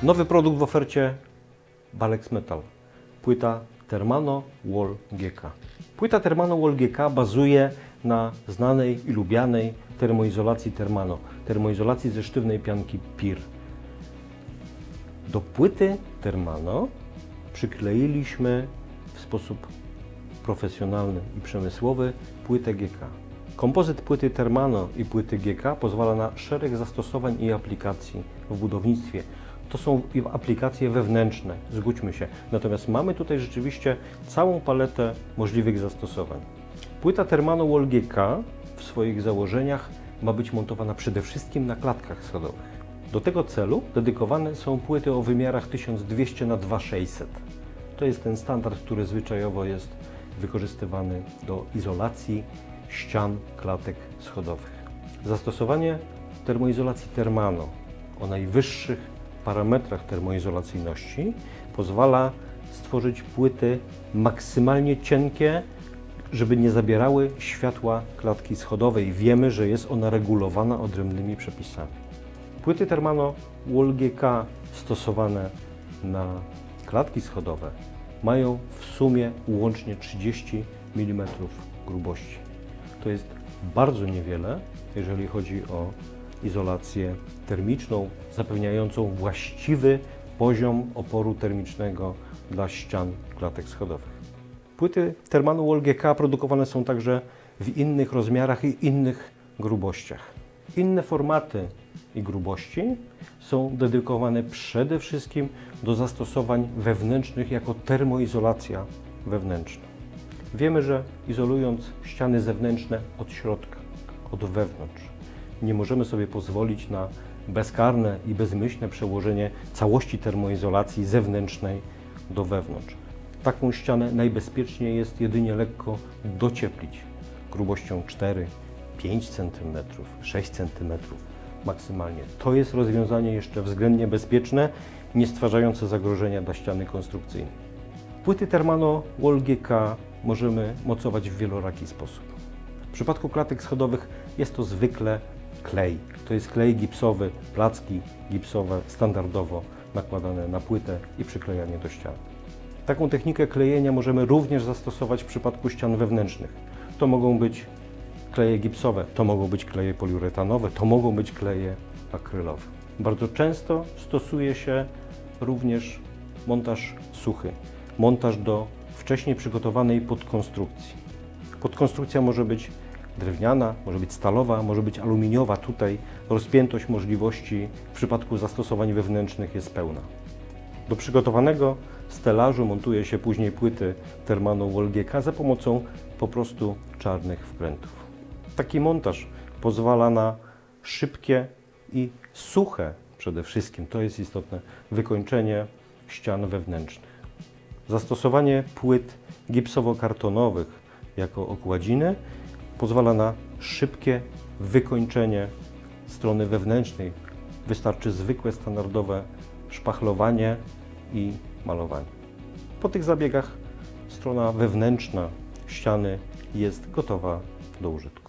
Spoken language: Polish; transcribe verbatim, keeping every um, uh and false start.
Nowy produkt w ofercie Balex Metal. Płyta Thermano Wall G K. Płyta Thermano Wall G K bazuje na znanej i lubianej termoizolacji Thermano. Termoizolacji ze sztywnej pianki P I R. Do płyty Thermano przykleiliśmy w sposób profesjonalny i przemysłowy płytę G K. Kompozyt płyty Thermano i płyty G K pozwala na szereg zastosowań i aplikacji w budownictwie. To są aplikacje wewnętrzne, zgódźmy się. Natomiast mamy tutaj rzeczywiście całą paletę możliwych zastosowań. Płyta Thermano Wall G K w swoich założeniach ma być montowana przede wszystkim na klatkach schodowych. Do tego celu dedykowane są płyty o wymiarach tysiąc dwieście na dwa tysiące sześćset. To jest ten standard, który zwyczajowo jest wykorzystywany do izolacji ścian klatek schodowych. Zastosowanie termoizolacji Thermano o najwyższych parametrach termoizolacyjności pozwala stworzyć płyty maksymalnie cienkie, żeby nie zabierały światła klatki schodowej. Wiemy, że jest ona regulowana odrębnymi przepisami. Płyty Thermano Wall G K stosowane na klatki schodowe mają w sumie łącznie trzydzieści milimetrów grubości. To jest bardzo niewiele, jeżeli chodzi o izolację termiczną, zapewniającą właściwy poziom oporu termicznego dla ścian klatek schodowych. Płyty Thermano Wall G K produkowane są także w innych rozmiarach i innych grubościach. Inne formaty i grubości są dedykowane przede wszystkim do zastosowań wewnętrznych jako termoizolacja wewnętrzna. Wiemy, że izolując ściany zewnętrzne od środka, od wewnątrz, nie możemy sobie pozwolić na bezkarne i bezmyślne przełożenie całości termoizolacji zewnętrznej do wewnątrz. Taką ścianę najbezpieczniej jest jedynie lekko docieplić grubością cztery pięć centymetrów, sześć centymetrów maksymalnie. To jest rozwiązanie jeszcze względnie bezpieczne, nie stwarzające zagrożenia dla ściany konstrukcyjnej. Płyty Thermano Wall G K możemy mocować w wieloraki sposób. W przypadku klatek schodowych jest to zwykle klej. To jest klej gipsowy, placki gipsowe standardowo nakładane na płytę i przyklejanie do ścian. Taką technikę klejenia możemy również zastosować w przypadku ścian wewnętrznych. To mogą być kleje gipsowe, to mogą być kleje poliuretanowe, to mogą być kleje akrylowe. Bardzo często stosuje się również montaż suchy, montaż do wcześniej przygotowanej podkonstrukcji. Podkonstrukcja może być drewniana, może być stalowa, może być aluminiowa. Tutaj rozpiętość możliwości w przypadku zastosowań wewnętrznych jest pełna. Do przygotowanego stelażu montuje się później płyty Thermano Wall G K za pomocą po prostu czarnych wkrętów. Taki montaż pozwala na szybkie i suche przede wszystkim, to jest istotne, wykończenie ścian wewnętrznych. Zastosowanie płyt gipsowo-kartonowych jako okładziny pozwala na szybkie wykończenie strony wewnętrznej. Wystarczy zwykłe, standardowe szpachlowanie i malowanie. Po tych zabiegach strona wewnętrzna ściany jest gotowa do użytku.